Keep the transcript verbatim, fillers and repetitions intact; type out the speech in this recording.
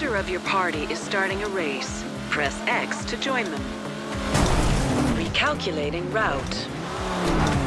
leader of your party is starting a race. Press X to join them. Recalculating route.